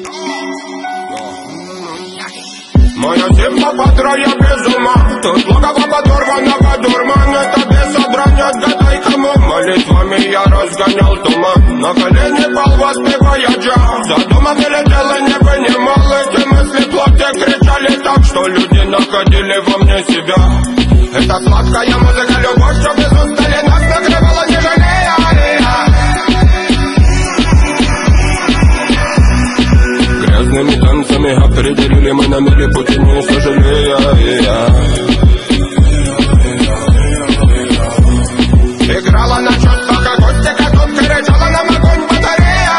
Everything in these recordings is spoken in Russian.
Моя зима подрая без ума, тут логово подорванного дурмана. Это без содрания, отгадай кому. Молитвами я разгонял туман, на колени пал, воспевая джаз. За домом летело, не понимал эти мысли, плохо кричали так, что люди находили во мне себя. Это сладкая музыка, любовь, что без устали нас накрывала, не жалея. Грязными танцами определили мы на миле пути, не сожалея. Играла на чувствах акустика, тут кричала нам огонь батарея.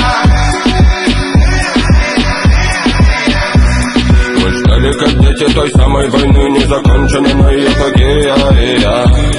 Мы ждали, как дети, той самой войны, незаконченной эпопея.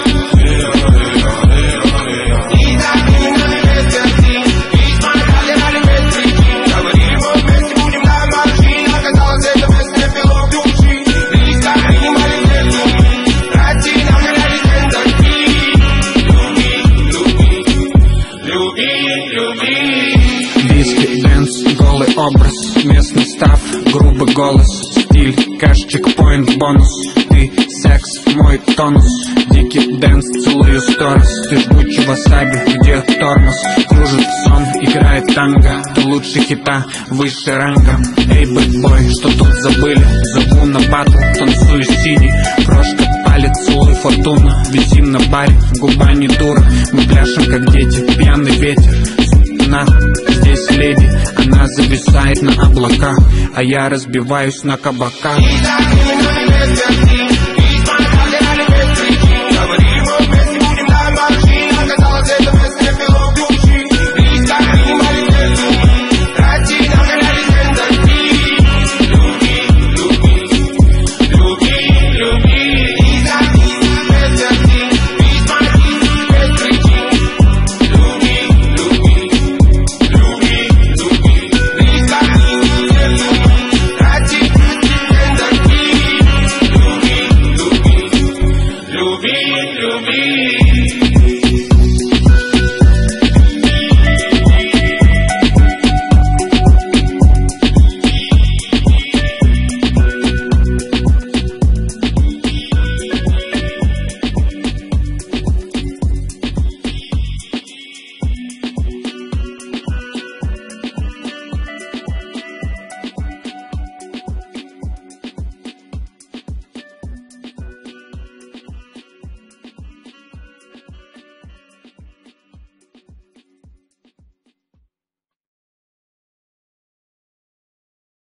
Виски, дэнс, голый образ, местный став, грубый голос, стиль, кэш, чекпоинт, бонус. Ты секс, мой тонус, дикий дэнс, целую сторис. Ты жгучий васаби, где тормоз, кружит сон, играет танго. Ты лучше хита, выше ранга. Эй, бэтбой, что тут забыли? Зову на батл, танцую синий. Крошка палец, целуй фортуну. Висим на баре, губа не дура. Мы пляшем, как дети, пьяный ветер. Здесь леди, она зависает на облаках, а я разбиваюсь на кабаках.